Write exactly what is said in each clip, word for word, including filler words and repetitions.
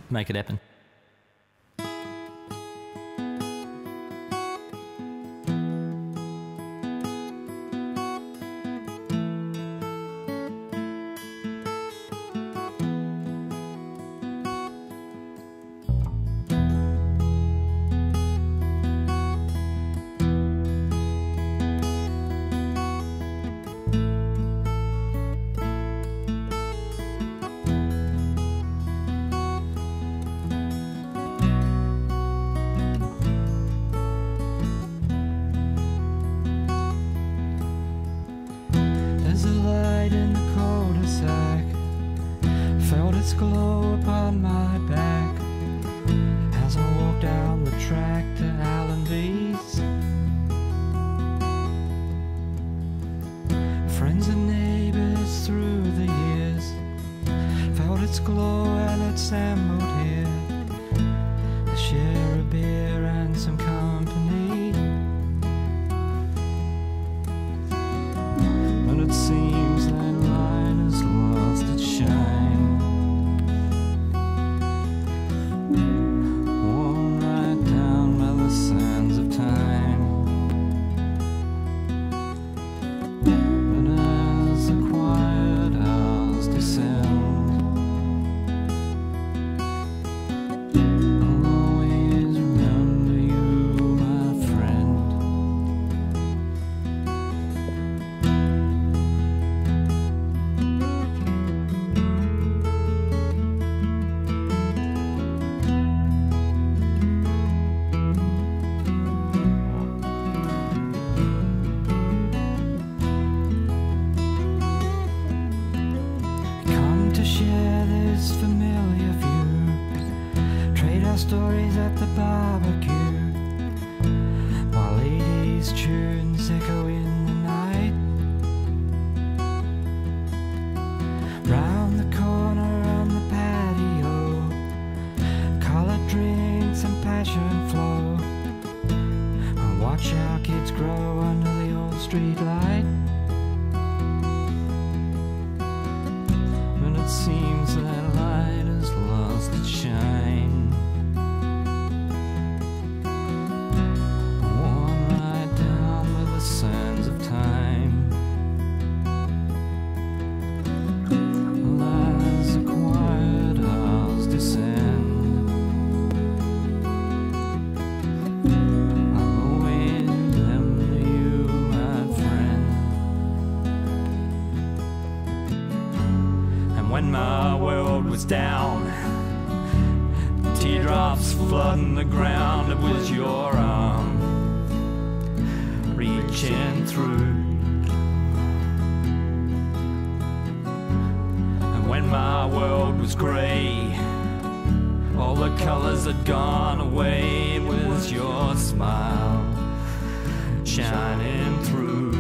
make it happen. Felt its glow upon my back as I walked down the track to Allenby's. Friends and neighbours through the years felt its glow and it assembled here to share a beer and some company. But it seems that light has lost its shine. To share this familiar view, trade our stories at the barbecue, while eighties tunes echo in the night. Round the corner on the patio, coloured drinks and passion flow, and watch our kids grow under the old street light. It seems that light has lost its shine. Worn right down with the sands of time. As the quiet hours descend, I'll always remember you, my friend. When my world was down, teardrops flooding the ground, it was your arm reaching through. And when my world was grey, all the colours had gone away, it was your smile shining through.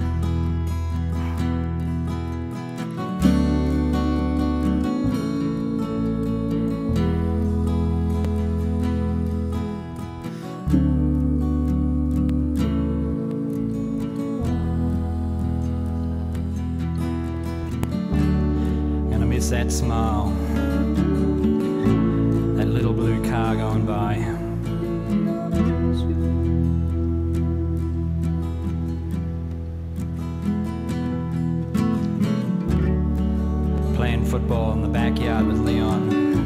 That smile, that little blue car going by. Playing football in the backyard with Leon,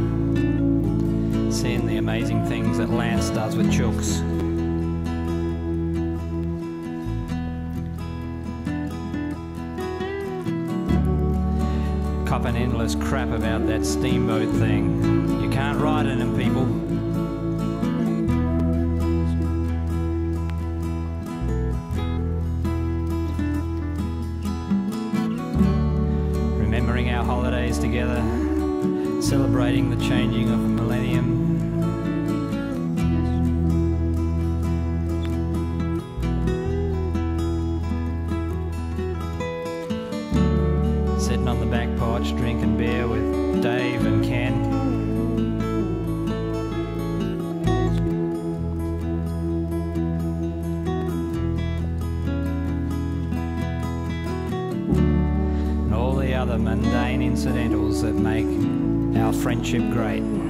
seeing the amazing things that Lance does with chooks. Copping endless crap about that steamboat thing. You can't ride in them, people. Remembering our holidays together, celebrating the changing of a millennium. Sitting on the back porch drinking beer with Dave and Ken. And all the other mundane incidentals that make our friendship great.